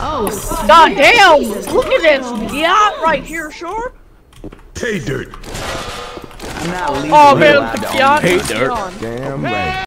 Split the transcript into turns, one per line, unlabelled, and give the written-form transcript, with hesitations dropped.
Oh,
God damn! Look at this yacht right here, sure.
Hey, Dirt.
I'm not leaving.
Oh man, the yacht.
Hey, Dirt.
Gone.
Damn right.